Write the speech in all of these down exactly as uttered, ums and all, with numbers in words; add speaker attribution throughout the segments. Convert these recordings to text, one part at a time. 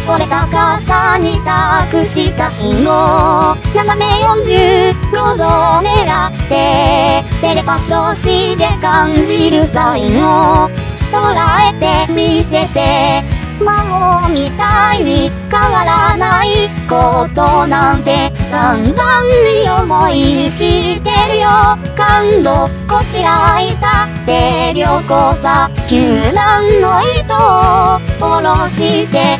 Speaker 1: 折れた傘に託した信号、斜めよんじゅうごど狙ってテレパスをして感じるサインを捉えてみせて、魔法みたいに変わらないことなんて散々に思いしてるよ。感動こちらいたって良子さ、救難の糸を下ろして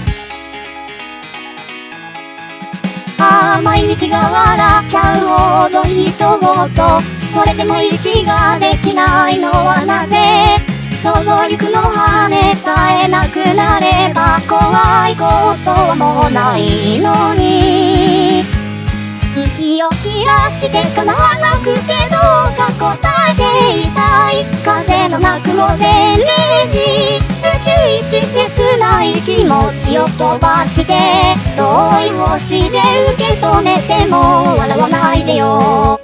Speaker 1: ああ毎日が笑っちゃうほど人ごと、それでも息ができないのはなぜ、想像力の羽さえなくなれば怖いことはもうないのに、息を切らして叶わなくてどうか答えていたい。風の鳴く午前れいじ、宇宙一切ない気持ちを飛ばして遠い星で受け止めても笑わないでよ。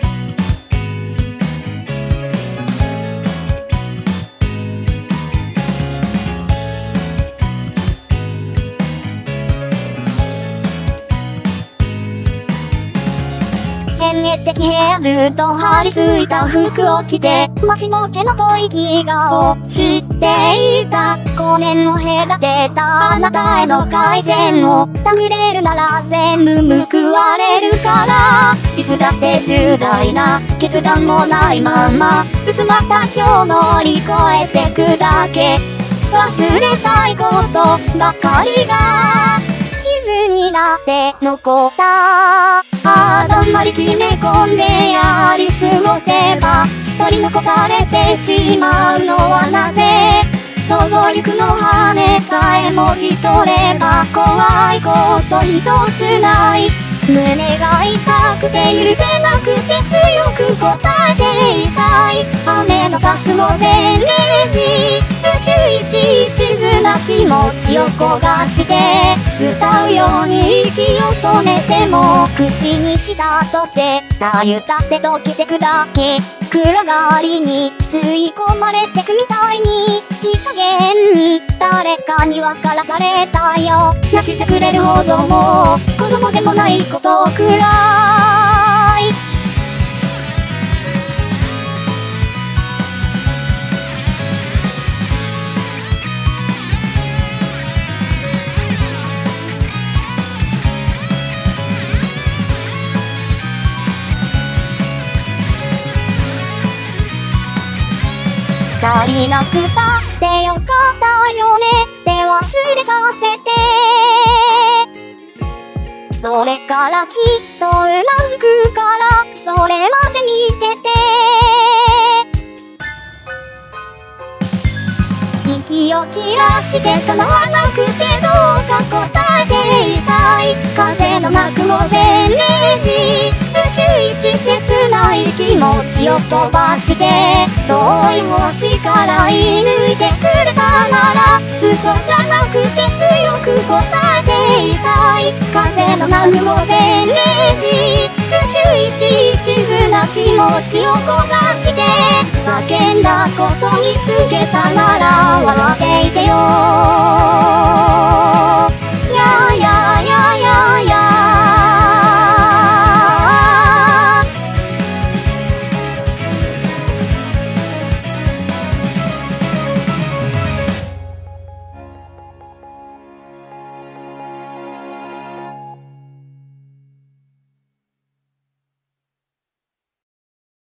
Speaker 1: 前衛的ヘアずっと張り付いた服を着てもちもけの吐息が落ちていた。後年を隔てたあなたへの改善をたぐれるなら全部報われるから、いつだって重大な決断もないまま薄まった今日乗り越えてくだけ、忘れたいことばかりが傷になって残った。ああだんまり決め込んでやり過ごせば取り残されてしまうのはなぜ、想像力の羽さえもぎ取れば怖いこと一つない。胸が痛くて許せなくて強く答えていたい。雨の差す午前れいじ、宇宙一一途な気持ちを焦がして伝うように息を止めても口にしたとてたゆたって溶けてくだけ、暗がりに吸い込まれてくみたいにいい加減に誰かに分からされたよ。なしてくれるほどもう子供でもないことくらい。足りなくたってよかったよねって忘れさせて、それからきっとうなずくからそれまで見てて、息を切らして叶わなくてどうか答えていたい。風の鳴く午前れいじ、宇宙一切ない気持ちを飛ばして遠い星から言い抜いてくれたなら嘘じゃなくて強く答えていたい。風の鳴く午前れいじ、宇宙一一途な気持ちを焦がして叫んだこと見つけたなら